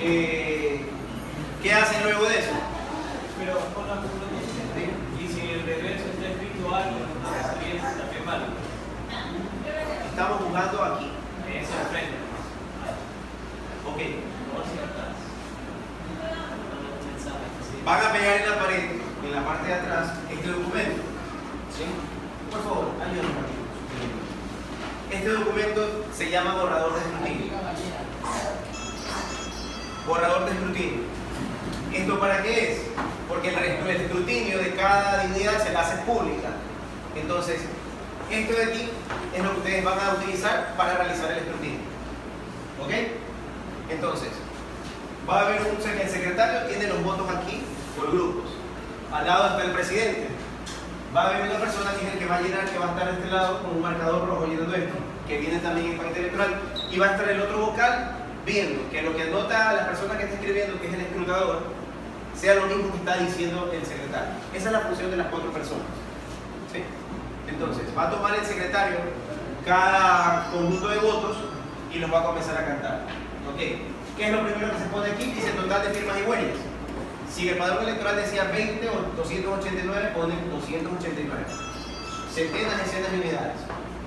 ¿qué hacen luego de eso? Pero con la y si el regreso está escrito algo, entonces sería también malo. Estamos jugando aquí. Eso enfrente. Ok. Por si atrás. Van a pegar en la pared, en la parte de atrás, este documento. ¿Sí? Por favor, ayúdenme aquí. Este documento se llama borrador de escrutinio. Borrador de escrutinio. ¿Esto para qué es? Porque el escrutinio de cada dignidad se la hace pública. Entonces, esto de aquí es lo que ustedes van a utilizar para realizar el escrutinio. ¿Ok? Entonces, va a haber el secretario tiene los votos aquí por grupos. Al lado está el presidente. Va a haber una persona que es el que va a llenar, que va a estar a este lado con un marcador rojo llenando esto, que viene también en paquete electoral, y va a estar el otro vocal viendo que lo que anota la persona que está escribiendo, que es el escrutador, sea lo mismo que está diciendo el secretario. Esa es la función de las 4 personas. ¿Sí? Entonces, va a tomar el secretario cada conjunto de votos y los va a comenzar a cantar. ¿Ok? ¿Qué es lo primero que se pone aquí? Dice total de firmas y huellas. Si el padrón electoral decía 20 o 289, ponen 289. Centenas, decenas de unidades.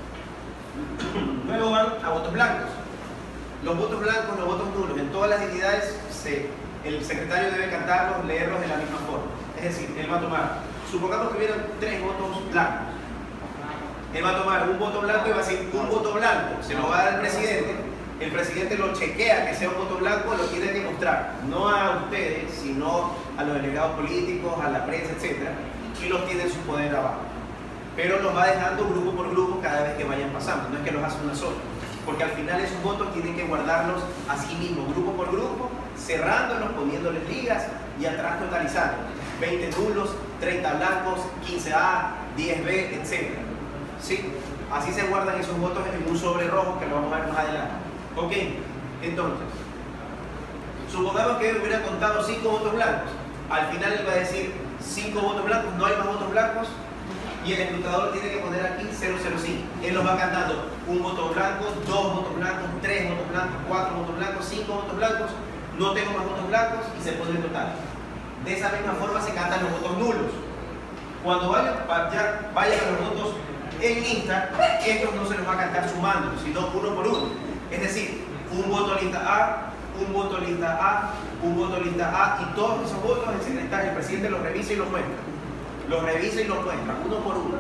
Luego van a votos blancos. Los votos blancos, los votos nulos, en todas las dignidades el secretario debe cantarlos, leerlos de la misma forma. Es decir, él va a tomar, supongamos que hubieran 3 votos blancos. Él va a tomar un voto blanco y va a decir un voto blanco, se lo va a dar al presidente. El presidente lo chequea que sea un voto blanco, lo tiene que mostrar, no a ustedes, sino a los delegados políticos, a la prensa, etc. Y los tiene en su poder abajo. Pero los va dejando grupo por grupo cada vez que vayan pasando, no es que los hace una sola. Porque al final esos votos tienen que guardarlos a sí mismos, grupo por grupo, cerrándolos, poniéndoles ligas y atrás totalizando. 20 nulos, 30 blancos, 15A, 10B, etc. ¿Sí? Así se guardan esos votos en un sobre rojo que lo vamos a ver más adelante. Ok, entonces, supongamos que él hubiera contado 5 votos blancos. Al final él va a decir 5 votos blancos, no hay más votos blancos, y el escrutador tiene que poner aquí 005. Él los va cantando: un voto blanco, 2 votos blancos, 3 votos blancos, 4 votos blancos, 5 votos blancos, no tengo más votos blancos, y se pone el total. De esa misma forma se cantan los votos nulos. Cuando vayan a los votos en lista, estos no se los va a cantar sumando, sino uno por uno. Es decir, un voto lista A, un voto lista A, un voto lista A, y todos esos votos el secretario, el presidente los revisa y los muestra. Los revisa y los muestra, uno por uno.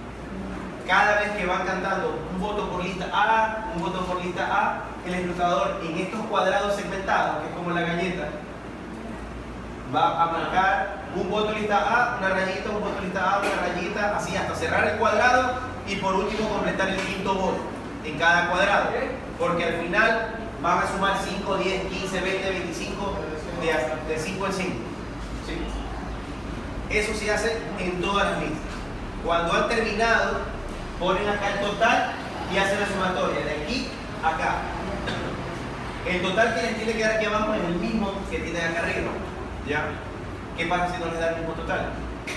Cada vez que van cantando un voto por lista A, un voto por lista A, el escrutador en estos cuadrados segmentados, que es como la galleta, va a marcar un voto lista A, una rayita, un voto lista A, una rayita, así hasta cerrar el cuadrado y por último completar el quinto voto en cada cuadrado. Porque al final van a sumar 5, 10, 15, 20, 25, de 5 en 5. ¿Sí? Eso se hace en todas las listas. Cuando han terminado, ponen acá el total y hacen la sumatoria de aquí a acá. El total que les tiene que dar aquí abajo es el mismo que tiene acá arriba. ¿Ya? ¿Qué pasa si no les da el mismo total?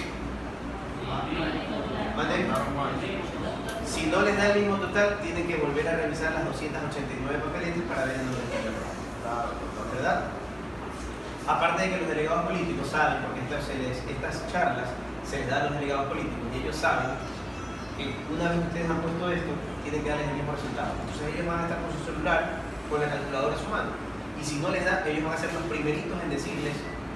¿Mande? Si no les da el mismo total, tienen que volver a revisar las 289 papeletas para ver en dónde está el error. ¿Verdad? Aparte de que los delegados políticos saben, porque estas charlas se les dan a los delegados políticos y ellos saben que una vez ustedes han puesto esto, tienen que darles el mismo resultado. Entonces ellos van a estar con su celular, con la calculadora en su mano. Y si no les da, ellos van a ser los primeritos en decirles: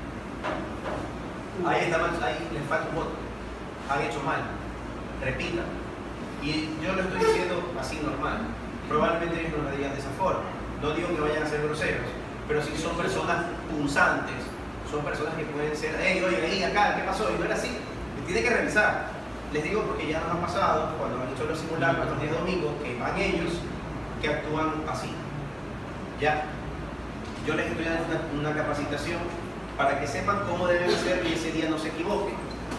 ahí está mal, ahí les falta un voto, han hecho mal, repitan. Y yo lo estoy diciendo así normal. Probablemente ellos no lo digan de esa forma. No digo que vayan a ser groseros, pero si son personas punzantes, son personas que pueden ser: hey, oye, acá, ¿qué pasó? Y no era así. Tiene que revisar. Les digo porque ya nos ha pasado, cuando han hecho los simulacros los días domingos, que van ellos que actúan así. Ya. Yo les estoy dando una capacitación para que sepan cómo deben hacer y ese día no se equivoquen.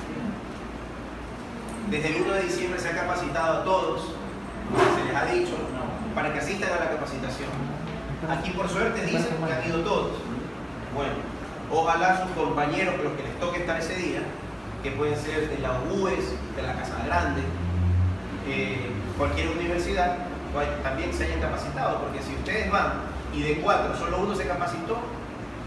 Desde el 1 de diciembre se ha capacitado a todos, se les ha dicho, para que asistan a la capacitación. Aquí por suerte dicen que han ido todos. Bueno, ojalá sus compañeros, los que les toque estar ese día, que pueden ser de la UES, de la Casa Grande, cualquier universidad, también se hayan capacitado, porque si ustedes van y de 4 solo uno se capacitó,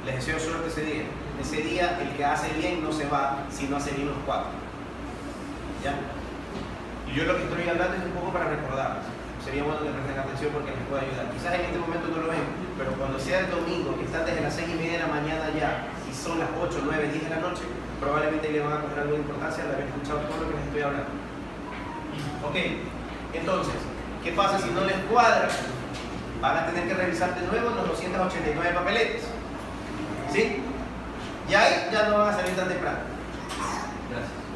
Les deseo suerte ese día. Ese día el que hace bien no se va si no hace bien los 4. ¿Ya? Y yo lo que estoy hablando es un poco para recordarles. Sería bueno que presten atención porque les puede ayudar. Quizás en este momento no lo ven, pero cuando sea el domingo, que están desde las 6:30 de la mañana ya, y son las 8, 9, 10 de la noche, probablemente le van a coger algo de importancia al haber escuchado todo lo que les estoy hablando. Ok, entonces, ¿qué pasa si no les cuadra? Van a tener que revisar de nuevo los 289 papeletes. ¿Sí? Y ahí ya no van a salir tan temprano. Gracias.